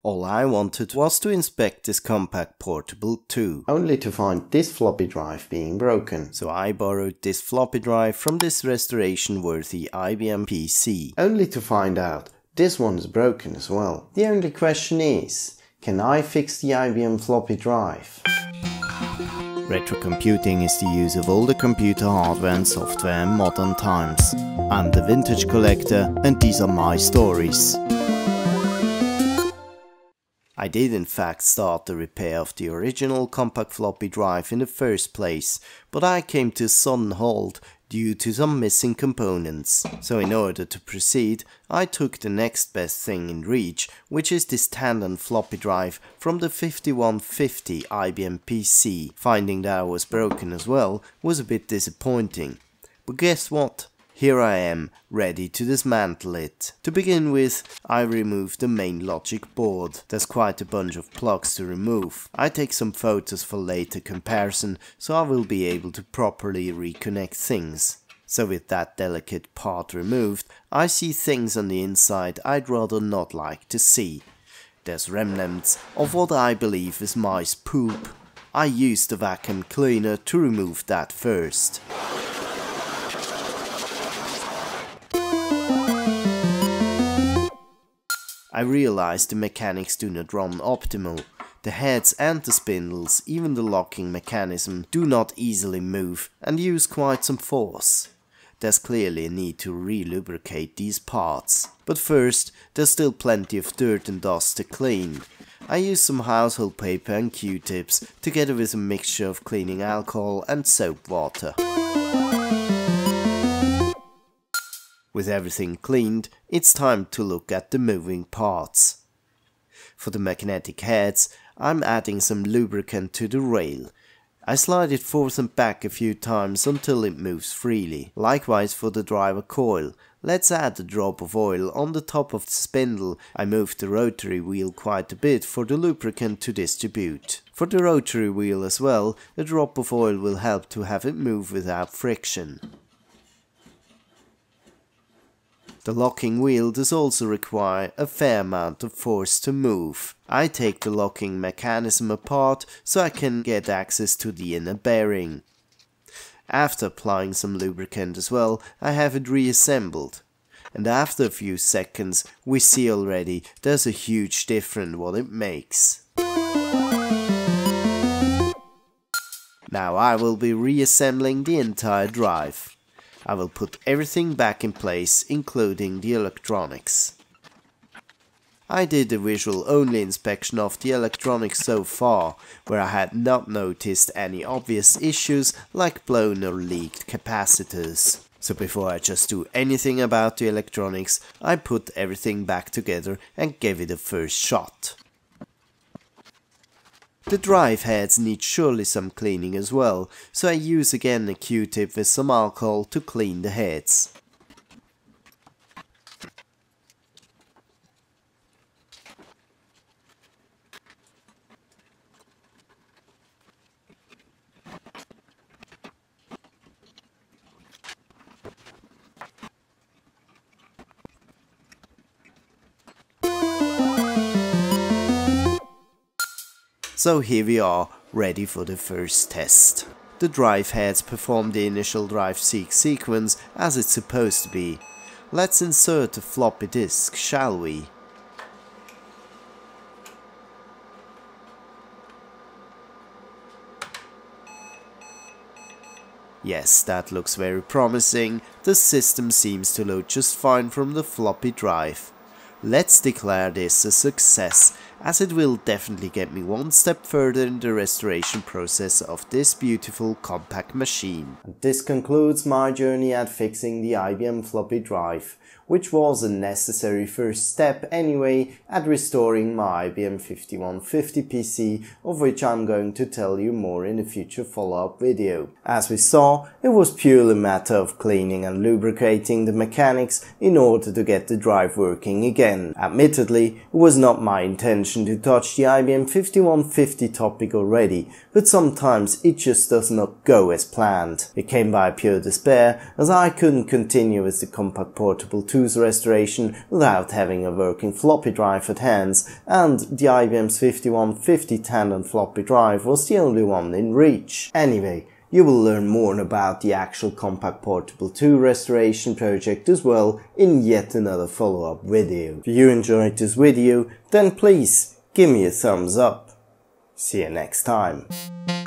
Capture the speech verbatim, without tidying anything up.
All I wanted was to inspect this Compaq Portable two, only to find this floppy drive being broken. So I borrowed this floppy drive from this restoration-worthy I B M P C, only to find out this one is broken as well. The only question is, can I fix the I B M floppy drive? Retrocomputing is the use of older computer hardware and software in modern times. I'm the vintage collector and these are my stories. I did in fact start the repair of the original Compaq floppy drive in the first place, but I came to a sudden halt due to some missing components. So in order to proceed, I took the next best thing in reach, which is this Tandon floppy drive from the fifty-one fifty I B M P C. Finding that I was broken as well was a bit disappointing. But guess what? Here I am, ready to dismantle it. To begin with, I remove the main logic board. There's quite a bunch of plugs to remove. I take some photos for later comparison, so I will be able to properly reconnect things. So with that delicate part removed, I see things on the inside I'd rather not like to see. There's remnants of what I believe is mice poop. I used the vacuum cleaner to remove that first. I realized the mechanics do not run optimal. The heads and the spindles, even the locking mechanism, do not easily move and use quite some force. There's clearly a need to re-lubricate these parts. But first, there's still plenty of dirt and dust to clean. I use some household paper and Q-tips together with a mixture of cleaning alcohol and soap water. With everything cleaned, it's time to look at the moving parts. For the magnetic heads, I'm adding some lubricant to the rail. I slide it forth and back a few times until it moves freely. Likewise for the driver coil. Let's add a drop of oil on the top of the spindle. I move the rotary wheel quite a bit for the lubricant to distribute. For the rotary wheel as well, a drop of oil will help to have it move without friction. The locking wheel does also require a fair amount of force to move. I take the locking mechanism apart so I can get access to the inner bearing. After applying some lubricant as well, I have it reassembled. And after a few seconds, we see already there's a huge difference what it makes. Now I will be reassembling the entire drive. I will put everything back in place, including the electronics. I did a visual only inspection of the electronics so far, where I had not noticed any obvious issues like blown or leaked capacitors. So before I just do anything about the electronics, I put everything back together and gave it a first shot. The drive heads need surely some cleaning as well, so I use again a Q-tip with some alcohol to clean the heads. So here we are, ready for the first test. The drive heads perform the initial drive seek sequence as it's supposed to be. Let's insert a floppy disk, shall we? Yes, that looks very promising. The system seems to load just fine from the floppy drive. Let's declare this a success, as it will definitely get me one step further in the restoration process of this beautiful Compaq machine. This concludes my journey at fixing the I B M floppy drive, which was a necessary first step anyway at restoring my I B M fifty-one fifty P C, of which I'm going to tell you more in a future follow-up video. As we saw, it was purely a matter of cleaning and lubricating the mechanics in order to get the drive working again. Admittedly, it was not my intention to touch the I B M fifty-one fifty topic already, but sometimes it just does not go as planned. It came by pure despair, as I couldn't continue with the Compaq Portable two two's restoration without having a working floppy drive at hand, and the I B M's fifty-one fifty Tandon floppy drive was the only one in reach. Anyway, you will learn more about the actual Compaq Portable two restoration project as well in yet another follow-up video. If you enjoyed this video, then please give me a thumbs up. See you next time.